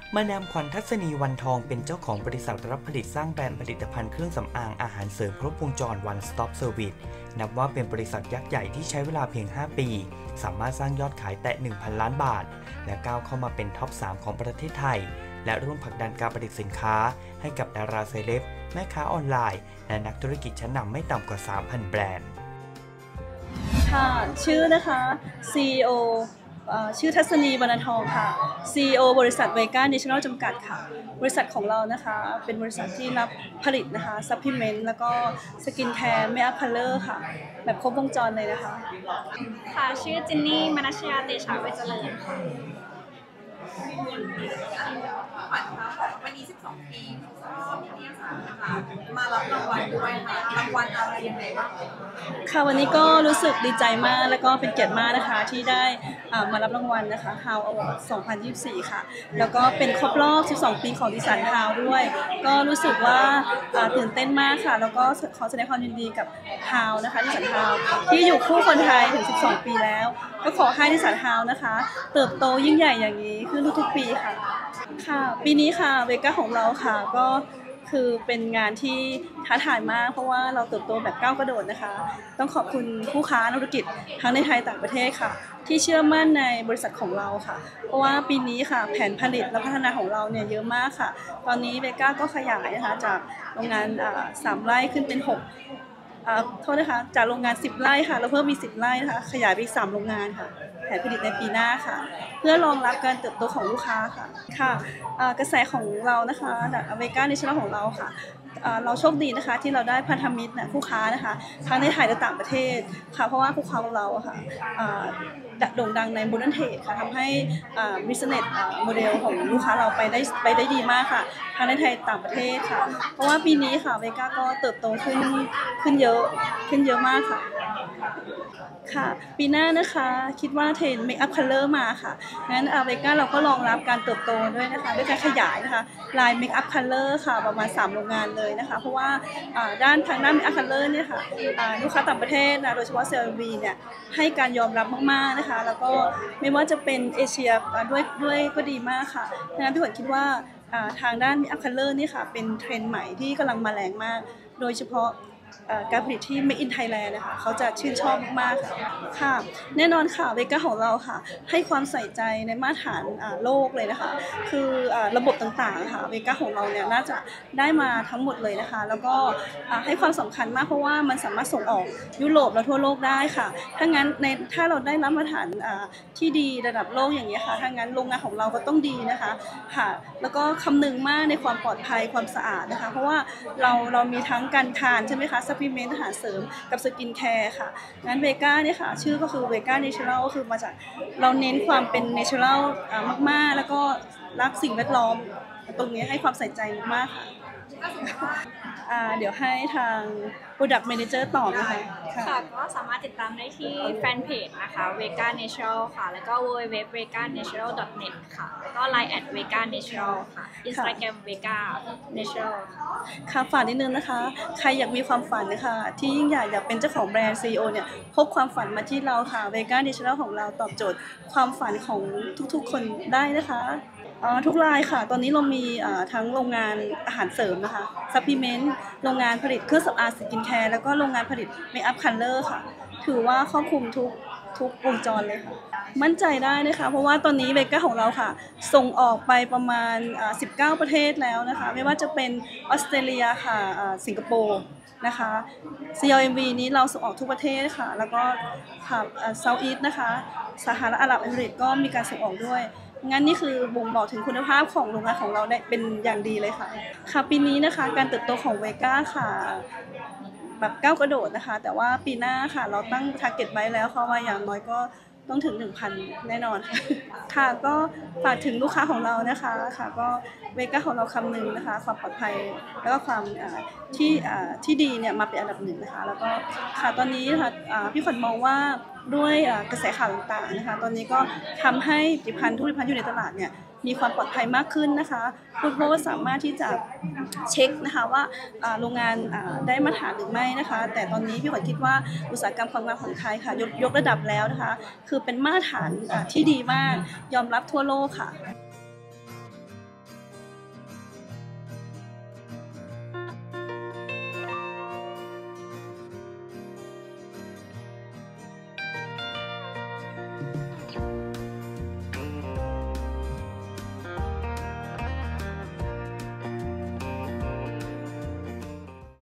มาดามขวัญทัศนีวันทองเป็นเจ้าของบริษัทรับผลิตสร้างแบรนด์ผลิตภัณฑ์เครื่องสำอางอาหารเสริมครบวงจร One Stop Service นับว่าเป็นบริษัทยักษ์ใหญ่ที่ใช้เวลาเพียง 5 ปีสามารถสร้างยอดขายแตะ 1,000 ล้านบาทและก้าวเข้ามาเป็นท็อป 3 ของประเทศไทยและร่วมผลักดันการผลิตสินค้าให้กับดาราเซเลบแม่ค้าออนไลน์และนักธุรกิจชั้นนำไม่ต่ำกว่า 3,000 แบรนด์ค่ะชื่อนะคะ CEO ชื่อทัศนีวรรณทองค่ะ CEO บริษัทเวก้าเนชั่นแนลจำกัดค่ะบริษัทของเรานะคะเป็นบริษัทที่รับผลิตนะคะซัพพลีเมนต์แล้วก็สกินแคร์เมคอัพคัลเลอร์ค่ะแบบครบวงจรเลยนะคะค่ะชื่อจินนี่มนัชยาเตชะเวชเจริญค่ะวันนี้12 ปีก็นิตยสารนะคะมารับรางวัลด้วยค่ะรางวัลอะไรยังไงบ้างค่ะวันนี้ก็รู้สึกดีใจมากแล้วก็เป็นเกียรติมากนะคะที่ได้มารับรางวัลนะคะ How Award 2024 ค่ะแล้วก็เป็นครบรอบ12 ปีของดิสัน How ด้วยก็รู้สึกว่าตื่นเต้นมากค่ะแล้วก็ขอแสดงความยินดีกับ How นะคะดิสัน How ที่อยู่คู่คนไทยถึง12 ปีแล้วก็ขอให้ดิสัน How นะคะเติบโตยิ่งใหญ่อย่างนี้ขึ้นทุกๆปีค่ะค่ะปีนี้ค่ะเวก้าของเราค่ะก็คือเป็นงานที่ท้าทายมากเพราะว่าเราเติบโตแบบก้าวกระโดดนะคะต้องขอบคุณผู้ค้าธุรกิจทั้งในไทยต่างประเทศค่ะที่เชื่อมั่นในบริษัทของเราค่ะเพราะว่าปีนี้ค่ะแผนผลิตและพัฒนาของเราเนี่ยเยอะมากค่ะตอนนี้เวก้าก็ขยายนะคะจากโรงงาน3 ไร่ขึ้นเป็น6โทษนะคะจากโรงงาน10 ไร่ค่ะแล้วเพิ่มมี10 ไร่นะคะขยายไปอีก3 โรงงานค่ะแผนผลิตในปีหน้าค่ะเพื่อรองรับการเติบโตของลูกค้าค่ะค่ะกระแสของเรานะคะเวก้าในช่องของเราค่ะเราโชคดีนะคะที่เราได้พันธมิตรคู่ค้านะคะทั้งในไทยและต่างประเทศค่ะเพราะว่าคู่ค้าของเราค่ะโด่งดังในโมเดิร์นเทรดค่ะทำให้business model ของลูกค้าเราไปได้ดีมากค่ะทั้งในไทยต่างประเทศค่ะเพราะว่าปีนี้ค่ะเวก้าก็เติบโตขึ้นเยอะมากค่ะค่ะปีหน้านะคะคิดว่าเทรนด์เมคอัพคัลเลอร์มาค่ะงั้นเวก้าเราก็รองรับการเติบโตด้วยนะคะด้วยการขยายนะคะลายเมคอัพคัลเลอร์ค่ะประมาณ3 โรงงานเลยนะคะเพราะว่าทางด้านเมคอัพคัลเลอร์เนี่ยค่ะลูกค้าต่างประเทศนะโดยเฉพาะ CLV เนี่ยให้การยอมรับมากๆนะคะแล้วก็ไม่ว่าจะเป็นเอเชียด้วยก็ดีมากค่ะดังนั้นพี่ฝนคิดว่าทางด้านเมคอัพคัลเลอร์นี่ค่ะเป็นเทรนด์ใหม่ที่กำลังมาแรงมากโดยเฉพาะการผลิตที่ Made in Thailand นะคะเขาจะชื่นชอบมากๆค่ะแน่นอนค่ะเวก้าของเราค่ะให้ความใส่ใจในมาตรฐานโลกเลยนะคะคือระบบต่างๆค่ะเวก้าของเราเนี่ยน่าจะได้มาทั้งหมดเลยนะคะแล้วก็ให้ความสำคัญมากเพราะว่ามันสามารถส่งออกยุโรปและทั่วโลกได้ค่ะถ้าเราได้รับมาตรฐานที่ดีระดับโลกอย่างนี้ค่ะถ้างั้นโรงงานของเราก็ต้องดีนะคะค่ะแล้วก็คำนึงมากในความปลอดภัยความสะอาดนะคะเพราะว่าเรามีทั้งการทานใช่ไหมคะซัพพลีเมนต์อาหารเสริมกับสกินแคร์ค่ะงั้นเวก้าเนี่ยค่ะชื่อก็คือเวก้าเนเชอรัลก็คือมาจากเราเน้นความเป็นเนเชอรัลมากๆแล้วก็รักสิ่งแวดล้อมตรงนี้ให้ความใส่ใจมากๆค่ะเดี๋ยวให้ทาง Product Manager ตอบนะคะค่ะก็สามารถติดตามได้ที่แฟนเพจนะคะ Vega Natural ค่ะแล้วก็ www.veganatural.net ค่ะแล้วก็ Line @veganatural ค่ะ Instagram Vega Natural ค่ะฝากนิดนึงนะคะใครอยากมีความฝันนะคะที่ยิ่งใหญ่อยากเป็นเจ้าของแบรนด์ CEO เนี่ยพบความฝันมาที่เราค่ะ Vega Natural ของเราตอบโจทย์ความฝันของทุกๆคนได้นะคะทุกรายค่ะตอนนี้เรามีทั้งโรงงานอาหารเสริมนะคะซัพพลีเมนต์โรงงานผลิตเครื่องสำอางสกินแคร์แล้วก็โรงงานผลิตเมคอัพคัลเลอร์ค่ะถือว่าครอบคลุมทุกวงจรเลยค่ะมั่นใจได้นะคะเพราะว่าตอนนี้เวก้าของเราค่ะส่งออกไปประมาณ19 ประเทศแล้วนะคะไม่ว่าจะเป็นออสเตรเลียค่ะสิงคโปร์นะคะ CLMV นี้เราส่งออกทุกประเทศค่ะแล้วก็ค่ะเซาท์อีสต์นะคะสหรัฐอาหรับเอมิเรตส์ก็มีการส่งออกด้วยงั้นนี่คือบ่งบอกถึงคุณภาพของโรงงานของเราได้เป็นอย่างดีเลยค่ะค่ะปีนี้นะคะการเติบโตของเวก้าค่ะแบบก้าวกระโดดนะคะแต่ว่าปีหน้าค่ะเราตั้ง target ไว้แล้วเพราะว่าอย่างน้อยก็ต้องถึง 1,000 แน่นอนค่ะค่ะก็ฝากถึงลูกค้าของเรานะคะค่ะก็เวก้าของเราคำนึงนะคะความปลอดภัยแล้วก็ความที่ดีเนี่ยมาเป็นอันดับหนึ่งนะคะแล้วก็ค่ะตอนนี้ค่ะพี่ขวัญมองว่าด้วยกระแสข่าวต่างๆนะคะตอนนี้ก็ทำให้ผลิตภัณฑ์อยู่ในตลาดเนี่ยมีความปลอดภัยมากขึ้นนะคะผู้บริโภคสามารถที่จะเช็คนะคะว่าโรงงานได้มาตรฐานหรือไม่นะคะแต่ตอนนี้พี่ขวัญคิดว่าอุตสาหกรรมความงามของไทยค่ะยกระดับแล้วนะคะคือเป็นมาตรฐานที่ดีมากยอมรับทั่วโลกค่ะ